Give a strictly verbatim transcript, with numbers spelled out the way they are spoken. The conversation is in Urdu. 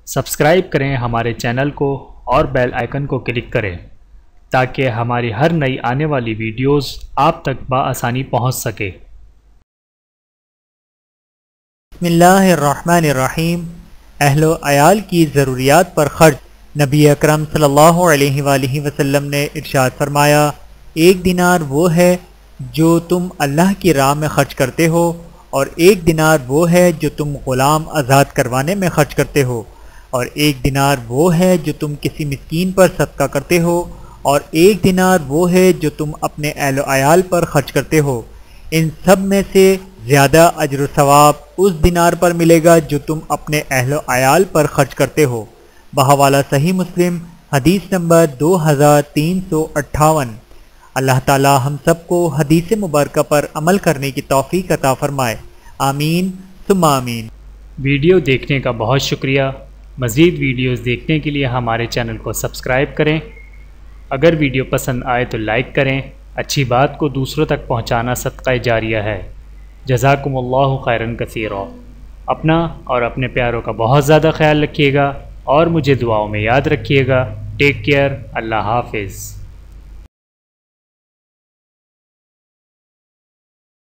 سبسکرائب کریں ہمارے چینل کو اور بیل آئیکن کو کلک کریں تاکہ ہماری ہر نئی آنے والی ویڈیوز آپ تک بآسانی پہنچ سکے۔ بسم اللہ الرحمن الرحیم۔ اہل و عیال کی ضروریات پر خرچ۔ نبی اکرم صلی اللہ علیہ وآلہ وسلم نے ارشاد فرمایا، ایک دینار وہ ہے جو تم اللہ کی راہ میں خرچ کرتے ہو، اور ایک دینار وہ ہے جو تم غلام آزاد کروانے میں خرچ کرتے ہو، اور ایک دینار وہ ہے جو تم کسی مسکین پر صدقہ کرتے ہو، اور ایک دینار وہ ہے جو تم اپنے اہل و عیال پر خرچ کرتے ہو۔ ان سب میں سے زیادہ اجر و ثواب اس دینار پر ملے گا جو تم اپنے اہل و عیال پر خرچ کرتے ہو۔ بحوالہ صحیح مسلم، حدیث نمبر دو ہزار تین سو اٹھاون۔ اللہ تعالی ہم سب کو حدیث مبارکہ پر عمل کرنے کی توفیق عطا فرمائے، آمین ثم آمین۔ ویڈیو دیکھنے کا بہت شکریہ۔ مزید ویڈیوز دیکھنے کے لیے ہمارے چینل کو سبسکرائب کریں۔ اگر ویڈیو پسند آئے تو لائک کریں۔ اچھی بات کو دوسروں تک پہنچانا صدقہ جاریہ ہے۔ جزاکم اللہ خیرا کثیرا۔ اپنا اور اپنے پیاروں کا بہت زیادہ خیال رکھیے گا اور مجھے دعاؤں میں یاد رکھیے گا۔ Take care. اللہ حافظ۔